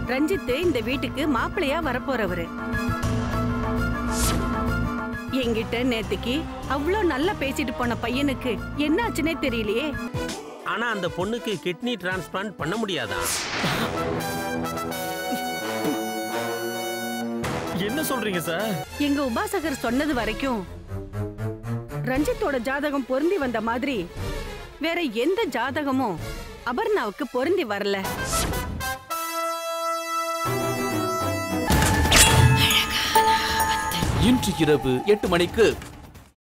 ரஞ்சித் இந்த வீட்டுக்கு மாப்பிள்ளையா வரப்போறவரு. என்கிட்ட நேத்துக்கு அவ்வளோ நல்லா பேசிட்டு போன பையனுக்கு என்ன ஆச்சுன்னே தெரியலையே. ஆனா அந்த பொண்ணுக்கு கிட்னி டிரான்ஸ்பிளான்ட் பண்ண முடியாதா? என்ன சொல்றீங்க சார்? எங்க உபாசகர் சொன்னது வரைக்கும் ரஞ்சித்தோட ஜாதகம் பொருந்தி வந்த மாதிரி வேற எந்த ஜாதகமும் அபர்ணாவுக்கு பொருந்தி வரல. இன்று இரவு 8 மணிக்கு